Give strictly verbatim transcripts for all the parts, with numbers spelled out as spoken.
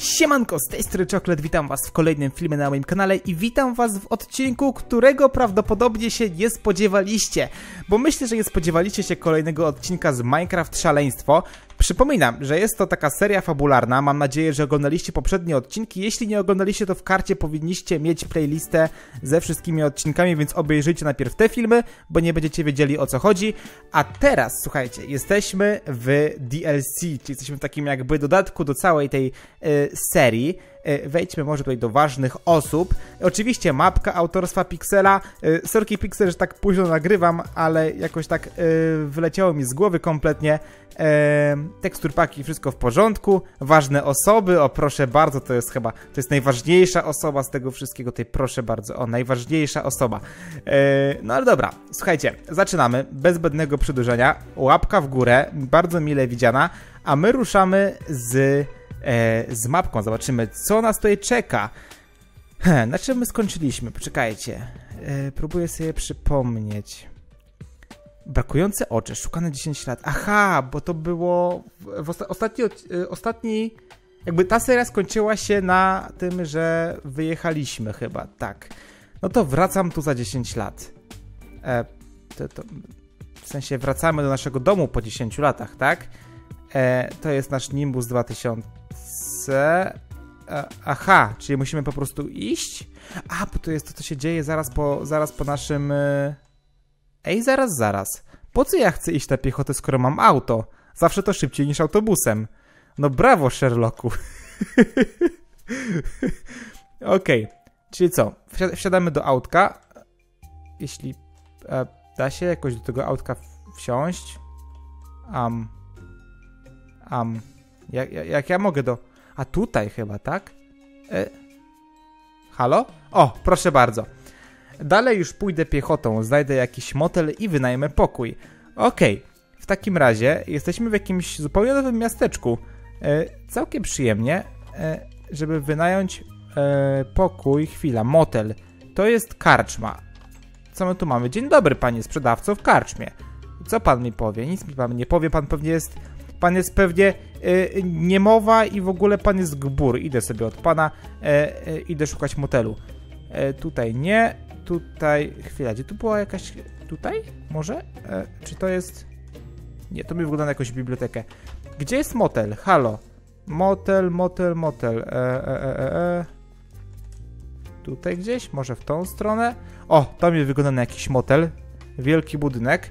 Siemanko, z tej strony Czoklet, witam was w kolejnym filmie na moim kanale i witam was w odcinku, którego prawdopodobnie się nie spodziewaliście, bo myślę, że nie spodziewaliście się kolejnego odcinka z Minecraft Szaleństwo. Przypominam, że jest to taka seria fabularna, mam nadzieję, że oglądaliście poprzednie odcinki. Jeśli nie oglądaliście, to w karcie powinniście mieć playlistę ze wszystkimi odcinkami, więc obejrzyjcie najpierw te filmy, bo nie będziecie wiedzieli, o co chodzi. A teraz, słuchajcie, jesteśmy w D L C, czyli jesteśmy w takim jakby dodatku do całej tej y, serii. Y, wejdźmy może tutaj do ważnych osób. Oczywiście mapka autorstwa Pixela. Y, sorki Pixel, że tak późno nagrywam, ale jakoś tak y, wyleciało mi z głowy kompletnie. E, tekstur paki, wszystko w porządku. Ważne osoby, o proszę bardzo, to jest chyba, to jest najważniejsza osoba z tego wszystkiego, tutaj proszę bardzo, o najważniejsza osoba. E, no ale dobra, słuchajcie, zaczynamy, bez zbędnego przedłużenia, łapka w górę, bardzo mile widziana, a my ruszamy z, e, z mapką, zobaczymy co nas tutaj czeka. He, na czym my skończyliśmy, poczekajcie, e, próbuję sobie przypomnieć. Brakujące oczy, szukane dziesięć lat. Aha, bo to było w osta ostatni, ostatni... Jakby ta seria skończyła się na tym, że wyjechaliśmy chyba, tak. No to wracam tu za dziesięć lat. E, to, to, w sensie wracamy do naszego domu po dziesięciu latach, tak? E, to jest nasz Nimbus dwa tysiące... E, aha, czyli musimy po prostu iść? A, bo to jest to, co się dzieje zaraz po, zaraz po naszym... E... Ej, zaraz, zaraz. Po co ja chcę iść na piechotę, skoro mam auto? Zawsze to szybciej niż autobusem. No brawo, Sherlocku. Okej, okay. Czyli co? Wsiadamy do autka. Jeśli e, da się jakoś do tego autka wsiąść. Um. Um. Jak, jak ja mogę do... A tutaj chyba, tak? E... Halo? O, proszę bardzo. Dalej już pójdę piechotą, znajdę jakiś motel i wynajmę pokój. Okej, okay. W takim razie jesteśmy w jakimś zupełnie nowym miasteczku. E, całkiem przyjemnie, e, żeby wynająć e, pokój. Chwila, motel. To jest karczma. Co my tu mamy? Dzień dobry, panie sprzedawco w karczmie. Co pan mi powie? Nic mi pan nie powie, pan pewnie jest... Pan jest pewnie e, niemowa i w ogóle pan jest gbur. Idę sobie od pana, e, e, idę szukać motelu. E, tutaj nie... Tutaj, chwila, gdzie tu była jakaś... Tutaj? Może? E, czy to jest... Nie, to mi wygląda na jakąś bibliotekę. Gdzie jest motel? Halo. Motel, motel, motel. E, e, e, e. Tutaj gdzieś? Może w tą stronę? O, to mi wygląda na jakiś motel. Wielki budynek.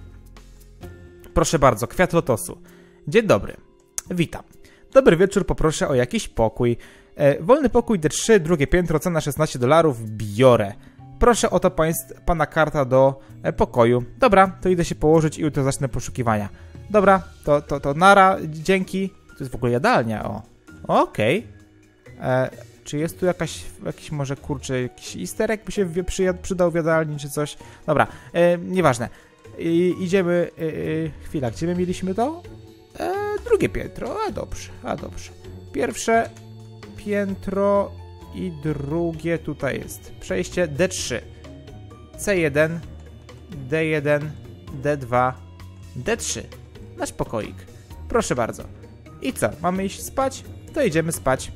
Proszę bardzo, kwiat lotosu. Dzień dobry. Witam. Dobry wieczór, poproszę o jakiś pokój. E, wolny pokój D trzy, drugie piętro, cena szesnaście dolarów. Biorę. Proszę oto państw, pana karta do e, pokoju. Dobra, to idę się położyć i jutro zacznę poszukiwania. Dobra, to, to, to nara, dzięki. To jest w ogóle jadalnia, o. Okej. Okay. Czy jest tu jakaś, jakiś może, kurczę, jakiś easter egg by się w, przy, przydał w jadalni, czy coś? Dobra, e, nieważne. I, idziemy, e, e, chwila, gdzie my mieliśmy to? E, drugie piętro, a dobrze, a dobrze. Pierwsze piętro... I drugie tutaj jest przejście D trzy, C jeden, D jeden, D dwa, D trzy. Nasz pokoik. Proszę bardzo. I co? Mamy iść spać? To idziemy spać.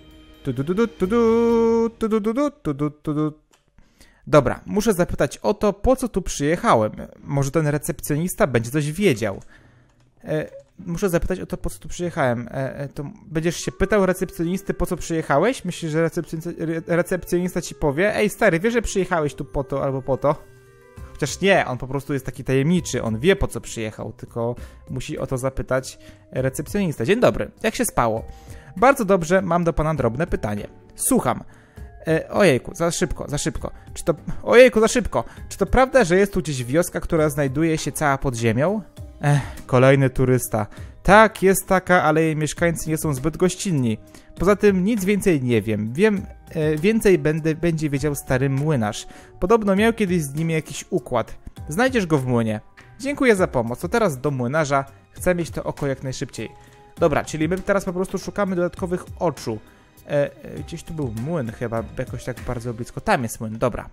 Dobra, muszę zapytać o to, po co tu przyjechałem. Może ten recepcjonista będzie coś wiedział. E Muszę zapytać o to, po co tu przyjechałem. E, to będziesz się pytał recepcjonisty, po co przyjechałeś? Myślisz, że recepcjonista, recepcjonista ci powie: ej stary, wiesz, że przyjechałeś tu po to albo po to? Chociaż nie, on po prostu jest taki tajemniczy, on wie, po co przyjechał, tylko musi o to zapytać recepcjonista. Dzień dobry, jak się spało? Bardzo dobrze, mam do pana drobne pytanie. Słucham. E, ojejku, za szybko, za szybko. Czy to... Ojejku, za szybko. Czy to prawda, że jest tu gdzieś wioska, która znajduje się cała pod ziemią? Ech, kolejny turysta. Tak, jest taka, ale jej mieszkańcy nie są zbyt gościnni. Poza tym nic więcej nie wiem. Wiem, e, więcej będę, będzie wiedział stary młynarz. Podobno miał kiedyś z nimi jakiś układ. Znajdziesz go w młynie. Dziękuję za pomoc. To teraz do młynarza. Chcę mieć to oko jak najszybciej. Dobra, czyli my teraz po prostu szukamy dodatkowych oczu. E, e, gdzieś tu był młyn chyba, jakoś tak bardzo blisko. Tam jest młyn, dobra.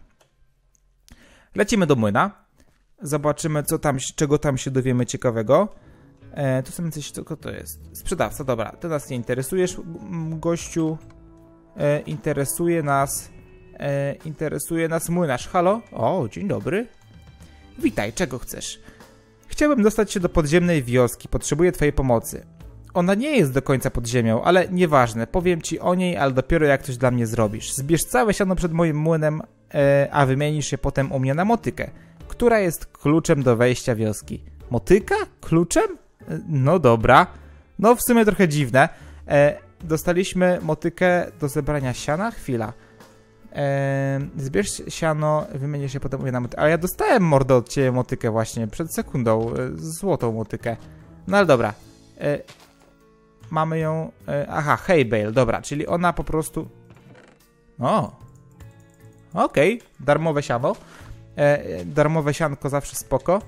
Lecimy do młyna. Zobaczymy, co tam, czego tam się dowiemy ciekawego. E, tu są jacyś, co to jest? Sprzedawca, dobra, ty nas nie interesujesz, gościu. E, interesuje nas, e, interesuje nas młynarz. Halo? O, dzień dobry. Witaj, czego chcesz? Chciałbym dostać się do podziemnej wioski, potrzebuję twojej pomocy. Ona nie jest do końca pod ziemią, ale nieważne, powiem ci o niej, ale dopiero jak coś dla mnie zrobisz. Zbierz całe siano przed moim młynem, e, a wymienisz się potem u mnie na motykę, która jest kluczem do wejścia wioski. Motyka? Kluczem? E, no dobra. No w sumie trochę dziwne. E, dostaliśmy motykę do zebrania siana? Chwila. E, zbierz siano, wymienisz się potem u mnie na motykę. Ale ja dostałem, mordo, od ciebie motykę właśnie, przed sekundą. E, złotą motykę. No ale dobra. E, Mamy ją... E, aha, hay bale, dobra, czyli ona po prostu... O! Okej, okay. Darmowe siano. E, darmowe sianko zawsze spoko.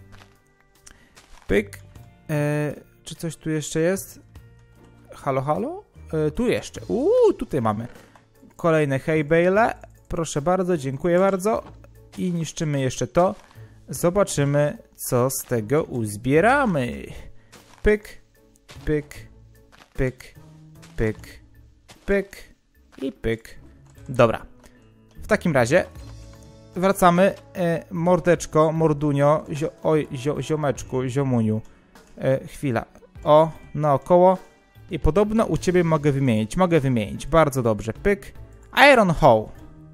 Pyk. E, czy coś tu jeszcze jest? Halo, halo? E, tu jeszcze. Uuu, tutaj mamy. Kolejne hay bale. Proszę bardzo, dziękuję bardzo. I niszczymy jeszcze to. Zobaczymy, co z tego uzbieramy. Pyk, pyk. Pyk, pyk, pyk i pyk. Dobra. W takim razie wracamy. E, mordeczko, mordunio, zio, oj, zio, ziomeczku, ziomuniu. E, chwila. O, naokoło. I podobno u ciebie mogę wymienić. Mogę wymienić. Bardzo dobrze. Pyk. Iron Hoe.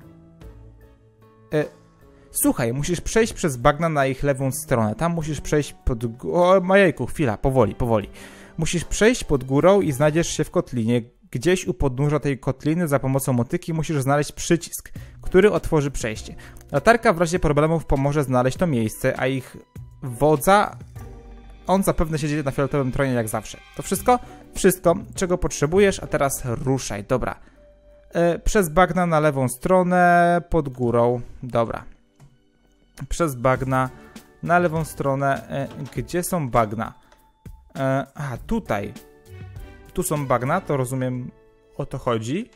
E, słuchaj, musisz przejść przez bagna na ich lewą stronę. Tam musisz przejść pod... O, majejku, chwila. Powoli, powoli. Musisz przejść pod górą i znajdziesz się w kotlinie. Gdzieś u podnóża tej kotliny za pomocą motyki musisz znaleźć przycisk, który otworzy przejście. Latarka w razie problemów pomoże znaleźć to miejsce, a ich wodza... On zapewne siedzi na fioletowym tronie jak zawsze. To wszystko? Wszystko, czego potrzebujesz, a teraz ruszaj. Dobra. E, przez bagna na lewą stronę, pod górą. Dobra. Przez bagna na lewą stronę. E, gdzie są bagna? E, aha, tutaj. Tu są bagna, to rozumiem, o to chodzi.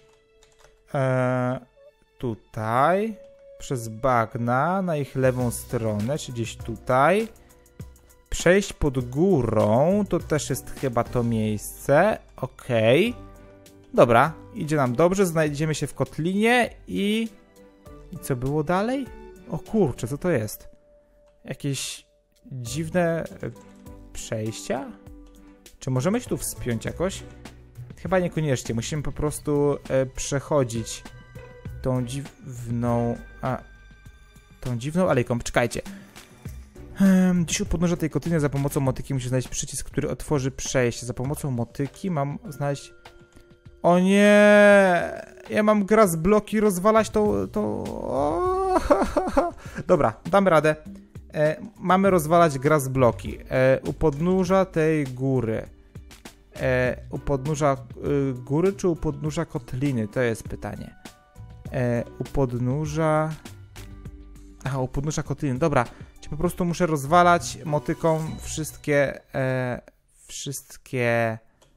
E, tutaj. Przez bagna na ich lewą stronę, czy gdzieś tutaj. Przejść pod górą, to też jest chyba to miejsce. Okej. Okay. Dobra, idzie nam dobrze, znajdziemy się w kotlinie i... I co było dalej? O kurczę, co to jest? Jakieś dziwne przejścia? Czy możemy się tu wspiąć jakoś? Chyba niekoniecznie, musimy po prostu e, przechodzić tą dziwną... A, tą dziwną alejką. Czekajcie. Hmm, dziś u podnóża tej kotliny za pomocą motyki musisz znaleźć przycisk, który otworzy przejście. Za pomocą motyki mam znaleźć... O nie! Ja mam grass bloki rozwalać tą... tą... O, ha, ha, ha. Dobra, damy radę. E, mamy rozwalać grass bloki. E, u podnóża tej góry. E, u podnóża y, góry czy u podnóża kotliny? To jest pytanie. E, u podnóża... Aha, u podnóża kotliny. Dobra. Czy po prostu muszę rozwalać motyką wszystkie... E, wszystkie...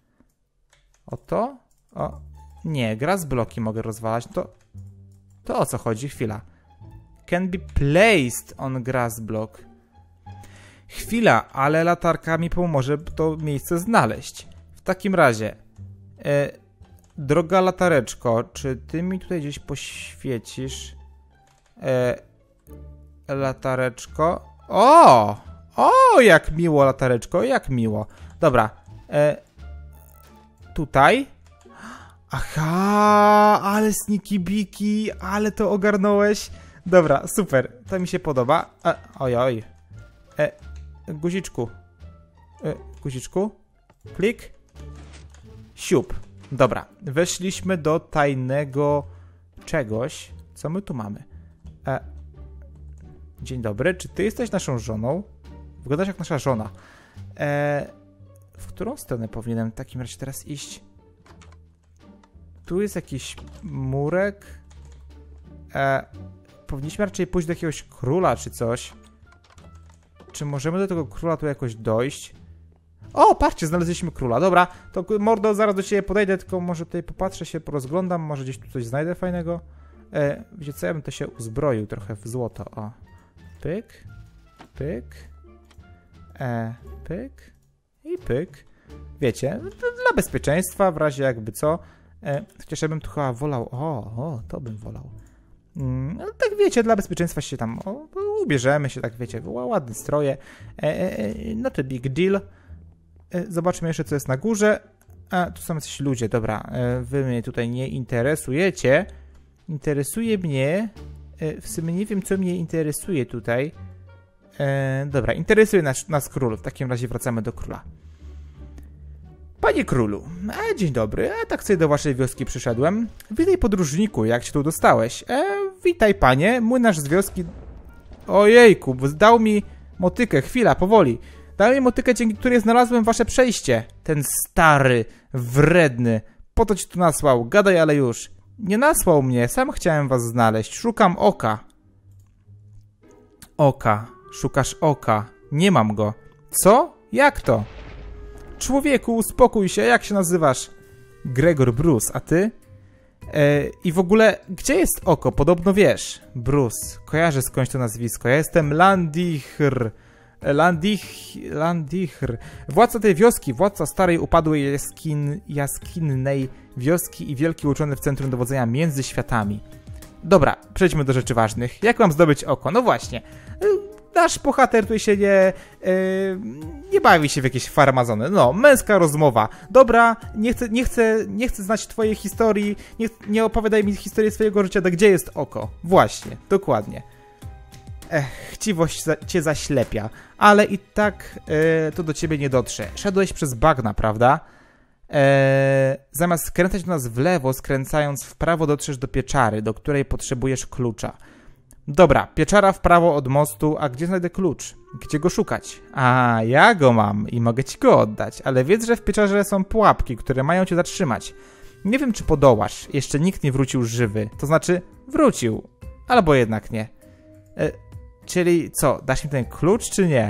Oto? O, nie, grass bloki mogę rozwalać. To, to o co chodzi? Chwila. Can be placed on grass block. Chwila, ale latarka mi pomoże to miejsce znaleźć. W takim razie, e, droga latareczko, czy ty mi tutaj gdzieś poświecisz? E, latareczko. O! O, jak miło, latareczko, jak miło. Dobra. E, tutaj. Aha, ale sneaky biki, ale to ogarnąłeś. Dobra, super, to mi się podoba. E, oj, oj. E, guziczku. E, guziczku. Klik. Siup. Dobra, weszliśmy do tajnego czegoś. Co my tu mamy? E, dzień dobry, czy ty jesteś naszą żoną? Wyglądasz jak nasza żona. E, w którą stronę powinienem w takim razie teraz iść? Tu jest jakiś murek. E, powinniśmy raczej pójść do jakiegoś króla czy coś. Czy możemy do tego króla tu jakoś dojść? O, patrzcie, znaleźliśmy króla. Dobra, to mordo, zaraz do ciebie podejdę, tylko może tutaj popatrzę się, porozglądam, może gdzieś tu coś znajdę fajnego. E, wiecie co, ja bym to się uzbroił trochę w złoto. O, pyk, pyk, e, pyk i i pyk. Wiecie, dla bezpieczeństwa, w razie jakby co. E, chociaż ja bym tu chyba wolał... O, o, to bym wolał. Mm, no, tak wiecie, dla bezpieczeństwa się tam o, ubierzemy się, tak wiecie, ładne stroje. E, e, no to big deal. E, zobaczmy jeszcze, co jest na górze. A, tu są jacyś ludzie, dobra. E, wy mnie tutaj nie interesujecie. Interesuje mnie... E, w sumie nie wiem, co mnie interesuje tutaj. E, dobra, interesuje nas, nas król. W takim razie wracamy do króla. Panie królu, a dzień dobry, a tak sobie do waszej wioski przyszedłem. Witaj podróżniku, jak się tu dostałeś? E, witaj panie, młynarz z wioski... Ojejku, dał mi motykę, chwila, powoli. Dał mi motykę, dzięki której znalazłem wasze przejście. Ten stary, wredny, po to ci tu nasłał, gadaj ale już. Nie nasłał mnie, sam chciałem was znaleźć, szukam oka. Oka, szukasz oka, nie mam go. Co? Jak to? Człowieku, uspokój się, jak się nazywasz? Gregor Bruce, a ty? E, I w ogóle, gdzie jest oko? Podobno wiesz. Bruce, kojarzę skądś to nazwisko. Ja jestem Landichr. Landich... Landichr. Władca tej wioski, władca starej, upadłej jaskin, jaskinnej wioski i wielki uczony w centrum dowodzenia między światami. Dobra, przejdźmy do rzeczy ważnych. Jak mam zdobyć oko? No właśnie. Nasz bohater tutaj się nie, yy, nie bawi się w jakieś farmazony. No, męska rozmowa. Dobra, nie chcę, nie chcę, nie chcę znać twojej historii, nie, nie opowiadaj mi historii swojego życia, to gdzie jest oko? Właśnie, dokładnie. Ech, chciwość za, cię zaślepia, ale i tak yy, to do ciebie nie dotrze. Szedłeś przez bagna, prawda? Yy, zamiast skręcać do nas w lewo, skręcając w prawo dotrzesz do pieczary, do której potrzebujesz klucza. Dobra, pieczara w prawo od mostu, a gdzie znajdę klucz? Gdzie go szukać? A, ja go mam i mogę ci go oddać, ale wiedz, że w pieczarze są pułapki, które mają cię zatrzymać. Nie wiem, czy podołasz, jeszcze nikt nie wrócił żywy, to znaczy wrócił, albo jednak nie. E, czyli co, dasz mi ten klucz, czy nie?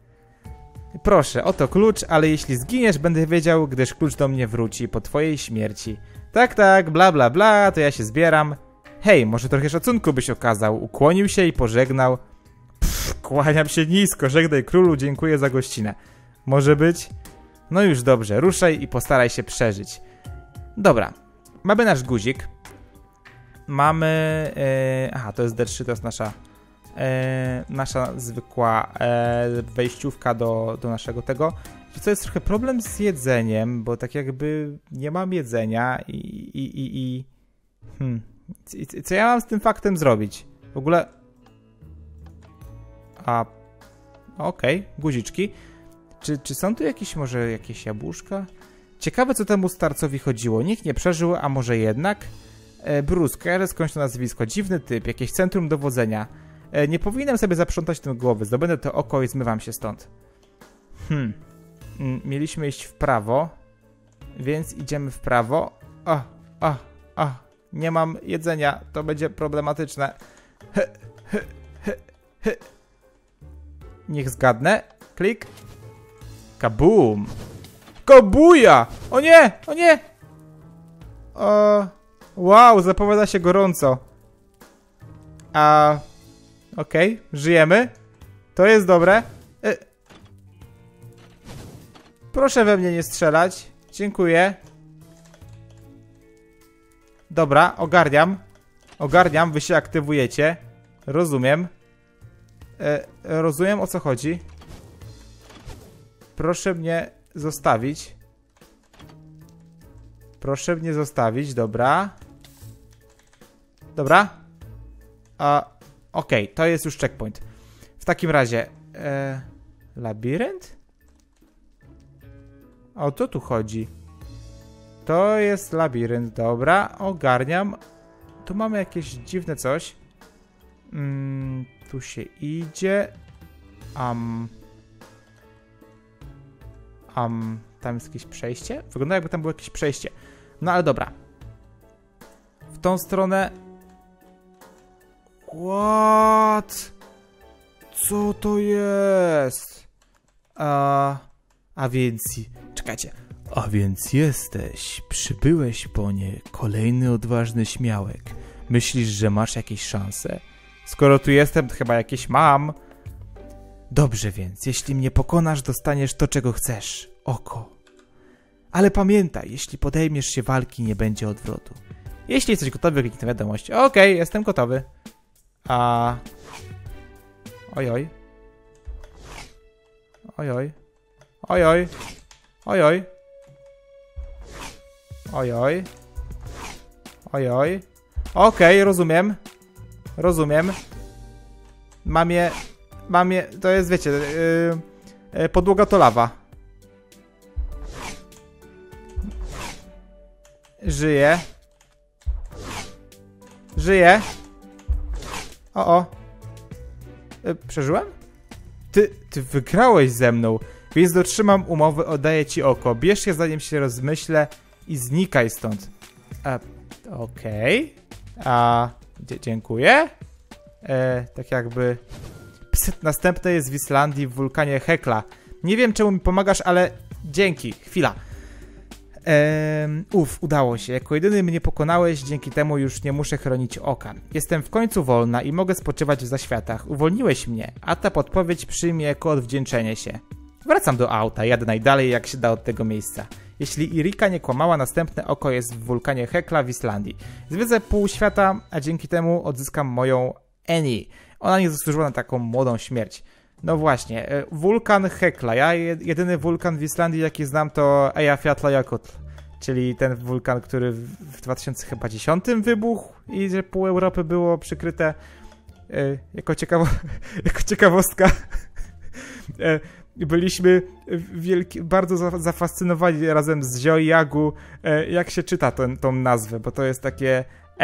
Proszę, oto klucz, ale jeśli zginiesz, będę wiedział, gdyż klucz do mnie wróci po twojej śmierci. Tak, tak, bla, bla, bla, to ja się zbieram. Hej, może trochę szacunku byś okazał. Ukłonił się i pożegnał. Pff, kłaniam się nisko, żegnaj królu, dziękuję za gościnę. Może być? No już dobrze, ruszaj i postaraj się przeżyć. Dobra, mamy nasz guzik. Mamy... Yy, aha, to jest D trzy, to jest nasza... Yy, nasza zwykła yy, wejściówka do, do naszego tego. To jest trochę problem z jedzeniem, bo tak jakby nie mam jedzenia i... i, i, i... Hmm... Co ja mam z tym faktem zrobić? W ogóle... A... Okej, okay, guziczki. Czy, czy są tu jakieś, może jakieś jabłuszka? Ciekawe, co temu starcowi chodziło. Nikt nie przeżył, a może jednak? E, Bruce, kojarzę skądś to nazwisko. Dziwny typ, jakieś centrum dowodzenia. E, nie powinienem sobie zaprzątać tym głowy. Zdobędę to oko i zmywam się stąd. Hmm. Mieliśmy iść w prawo. Więc idziemy w prawo. O, o, o. Nie mam jedzenia, to będzie problematyczne. He, he, he, he. Niech zgadnę. Klik. Kabum. Kabuja! O nie! O nie! O, wow, zapowiada się gorąco. A... Okej, okay, żyjemy. To jest dobre. E... Proszę we mnie nie strzelać. Dziękuję. Dobra, ogarniam. Ogarniam, wy się aktywujecie. Rozumiem. E, rozumiem, o co chodzi. Proszę mnie zostawić. Proszę mnie zostawić, dobra. Dobra. A, okej, okay, to jest już checkpoint. W takim razie... E, labirynt? O co tu chodzi? To jest labirynt, dobra, ogarniam. Tu mamy jakieś dziwne coś. Mm, tu się idzie. Um, um, tam jest jakieś przejście? Wygląda, jakby tam było jakieś przejście. No ale dobra. W tą stronę. What? Co to jest? A, a więc... Czekajcie. A więc jesteś, przybyłeś po nie, kolejny odważny śmiałek. Myślisz, że masz jakieś szanse? Skoro tu jestem, to chyba jakieś mam. Dobrze więc, jeśli mnie pokonasz, dostaniesz to, czego chcesz. oko. Ale pamiętaj, jeśli podejmiesz się walki, nie będzie odwrotu. Jeśli jesteś gotowy, kliknij tę wiadomość. Okej, okay, jestem gotowy. A... Ojoj. Ojoj. Ojoj. Ojoj. Ojoj. Ojoj. Okej, okay, rozumiem. Rozumiem. Mam je... Mam je... To jest, wiecie... Yy, yy, podłoga to lawa. Żyję. Żyję. O, o. Yy, przeżyłem? Ty, ty wygrałeś ze mną. Więc dotrzymam umowy, oddaję ci oko. Bierz je, zanim się rozmyślę i znikaj stąd. A, okej. Okay. A, dziękuję. E, tak jakby... Pst, następne jest w Islandii w wulkanie Hekla. Nie wiem, czemu mi pomagasz, ale dzięki. Chwila. Ehm, uf, udało się. Jako jedyny mnie pokonałeś, dzięki temu już nie muszę chronić oka. Jestem w końcu wolna i mogę spoczywać w zaświatach. Uwolniłeś mnie, a ta podpowiedź przyjmie jako odwdzięczenie się. Wracam do auta, jadę najdalej jak się da od tego miejsca. Jeśli Irika nie kłamała, następne oko jest w wulkanie Hekla w Islandii. Zwiedzę pół świata, a dzięki temu odzyskam moją Annie. Ona nie zasłużyła na taką młodą śmierć. No właśnie, wulkan Hekla. Ja jedyny wulkan w Islandii, jaki znam, to Eyjafjallajökull, czyli ten wulkan, który w dwa tysiące dziesiątym wybuchł i że pół Europy było przykryte. Jako, ciekawo jako ciekawostka byliśmy wielki, bardzo zafascynowani razem z Zio i Jagu, jak się czyta ten, tą nazwę, bo to jest takie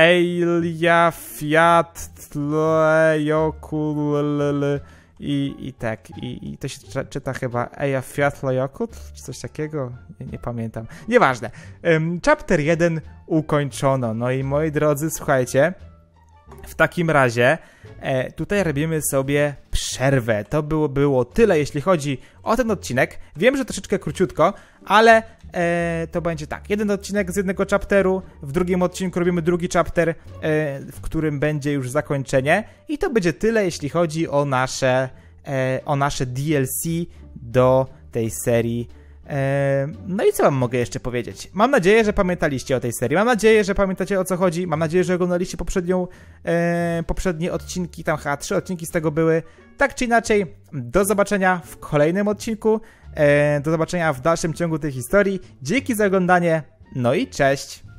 Eyjafjallajökull i, i tak, i, i to się czyta chyba Eyjafjallajökull, czy coś takiego, nie, nie pamiętam. Nieważne. Um, chapter jeden ukończono. No i moi drodzy, słuchajcie, w takim razie e, tutaj robimy sobie przerwę. To było, było tyle, jeśli chodzi o ten odcinek. Wiem, że troszeczkę króciutko, ale e, to będzie tak. Jeden odcinek z jednego chapteru, w drugim odcinku robimy drugi chapter, e, w którym będzie już zakończenie. I to będzie tyle, jeśli chodzi o nasze, e, o nasze D L C do tej serii. No i co wam mogę jeszcze powiedzieć? Mam nadzieję, że pamiętaliście o tej serii. Mam nadzieję, że pamiętacie, o co chodzi. Mam nadzieję, że oglądaliście poprzednią, e, poprzednie odcinki. Tam chyba trzy odcinki z tego były. Tak czy inaczej, do zobaczenia w kolejnym odcinku. E, do zobaczenia w dalszym ciągu tej historii. Dzięki za oglądanie. No i cześć!